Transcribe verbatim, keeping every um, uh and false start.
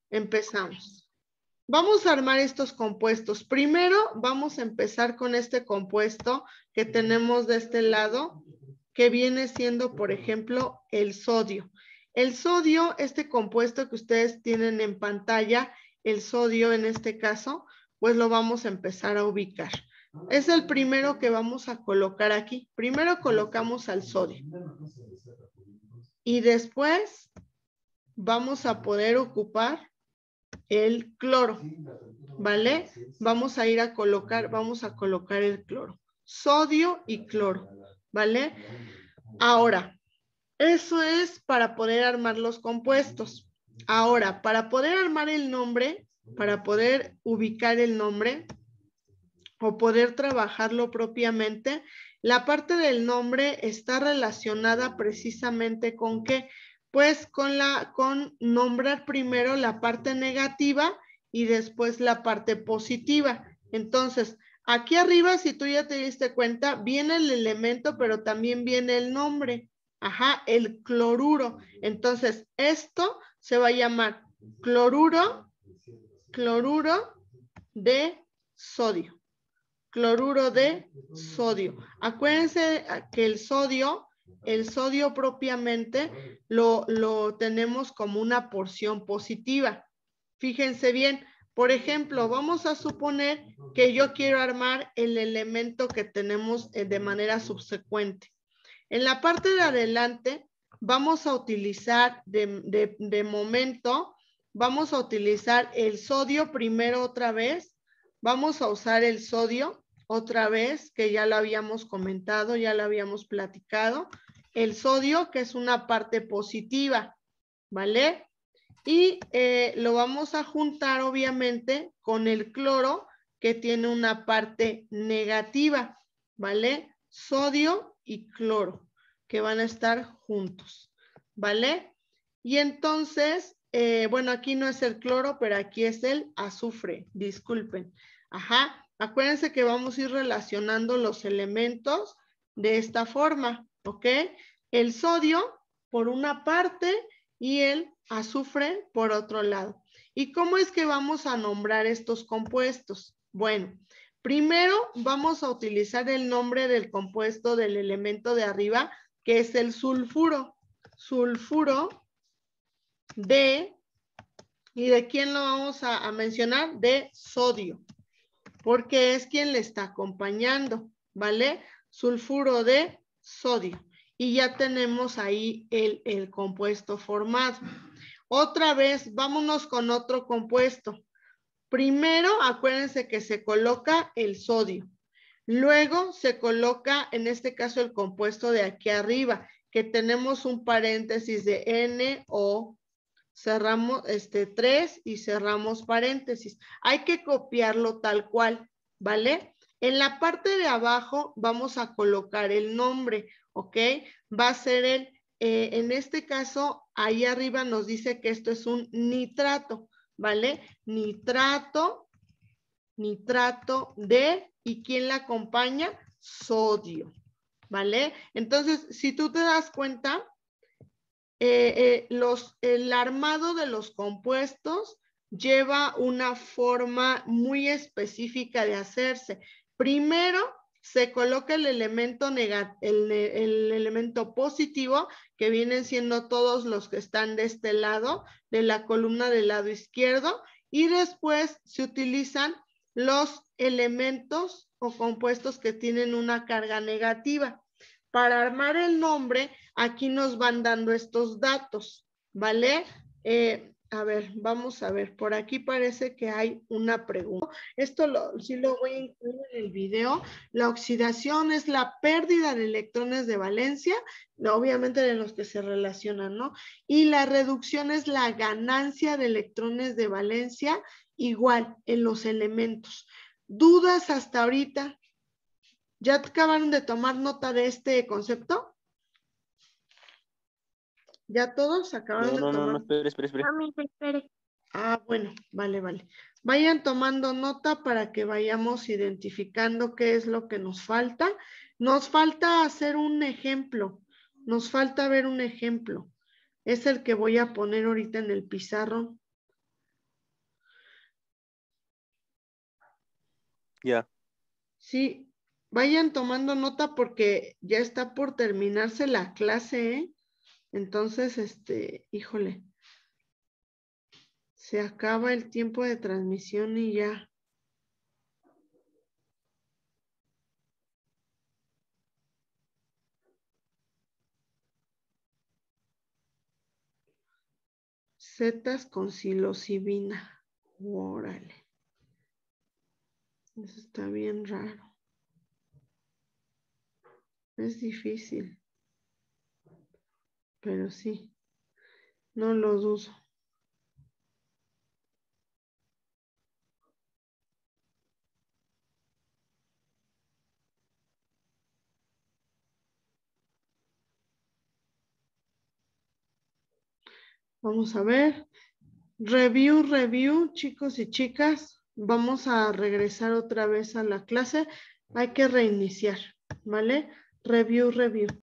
empezamos. Vamos a armar estos compuestos. Primero vamos a empezar con este compuesto que tenemos de este lado, que viene siendo, por ejemplo, el sodio. El sodio, este compuesto que ustedes tienen en pantalla, el sodio en este caso, pues lo vamos a empezar a ubicar. Es el primero que vamos a colocar aquí. Primero colocamos al sodio. Y después vamos a poder ocupar el cloro, ¿vale? Vamos a ir a colocar, vamos a colocar el cloro. Sodio y cloro, ¿vale? Ahora, eso es para poder armar los compuestos. Ahora, para poder armar el nombre, para poder ubicar el nombre o poder trabajarlo propiamente, la parte del nombre está relacionada precisamente con qué, pues con la con nombrar primero la parte negativa y después la parte positiva. Entonces, aquí arriba, si tú ya te diste cuenta, viene el elemento, pero también viene el nombre. Ajá, el cloruro. Entonces, esto se va a llamar cloruro, cloruro de sodio. Cloruro de sodio. Acuérdense que el sodio, el sodio propiamente lo, lo tenemos como una porción positiva. Fíjense bien, por ejemplo, vamos a suponer que yo quiero armar el elemento que tenemos de manera subsecuente. En la parte de adelante vamos a utilizar de, de, de momento, vamos a utilizar el sodio primero otra vez. Vamos a usar el sodio otra vez, que ya lo habíamos comentado, ya lo habíamos platicado. El sodio, que es una parte positiva, ¿vale? Y eh, lo vamos a juntar, obviamente, con el cloro, que tiene una parte negativa, ¿vale? Sodio y cloro, que van a estar juntos, ¿vale? Y entonces, eh, bueno, aquí no es el cloro, pero aquí es el azufre, disculpen. Ajá. Acuérdense que vamos a ir relacionando los elementos de esta forma, ¿ok? El sodio por una parte y el azufre por otro lado. ¿Y cómo es que vamos a nombrar estos compuestos? Bueno, primero vamos a utilizar el nombre del compuesto del elemento de arriba, que es el sulfuro. Sulfuro de, ¿y de quién lo vamos a, a mencionar? De sodio, porque es quien le está acompañando, ¿vale? Sulfuro de sodio. Y ya tenemos ahí el, el compuesto formado. Otra vez, vámonos con otro compuesto. Primero, acuérdense que se coloca el sodio. Luego se coloca, en este caso, el compuesto de aquí arriba, que tenemos un paréntesis de N O. Cerramos este tres y cerramos paréntesis. Hay que copiarlo tal cual, ¿vale? En la parte de abajo vamos a colocar el nombre, ¿ok? Va a ser el, eh, en este caso, ahí arriba nos dice que esto es un nitrato, ¿vale? Nitrato, nitrato de, ¿y quién la acompaña? Sodio, ¿vale? Entonces, si tú te das cuenta, Eh, eh, los, el armado de los compuestos lleva una forma muy específica de hacerse. Primero se coloca el elemento negativo, el, el elemento positivo, que vienen siendo todos los que están de este lado, de la columna del lado izquierdo, y después se utilizan los elementos o compuestos que tienen una carga negativa. Para armar el nombre, aquí nos van dando estos datos, ¿vale? Eh, a ver, vamos a ver, por aquí parece que hay una pregunta. Esto lo, sí lo voy a incluir en el video. La oxidación es la pérdida de electrones de valencia, obviamente de los que se relacionan, ¿no? Y la reducción es la ganancia de electrones de valencia, igual en los elementos. ¿Dudas hasta ahorita? ¿Ya acabaron de tomar nota de este concepto? ¿Ya todos acabaron No, no, de tomar? no, no, espere, espere, espere. Mami, espere. Ah, bueno, vale, vale. Vayan tomando nota para que vayamos identificando qué es lo que nos falta. Nos falta hacer un ejemplo. Nos falta ver un ejemplo. Es el que voy a poner ahorita en el pizarrón. Ya. Sí, vayan tomando nota porque ya está por terminarse la clase, ¿eh? Entonces, este, híjole, se acaba el tiempo de transmisión y ya. Setas con psilocibina. Órale. Eso está bien raro. Es difícil. Pero sí, no lo dudo. Vamos a ver. Review, review, chicos y chicas. Vamos a regresar otra vez a la clase. Hay que reiniciar, ¿vale? Review, review.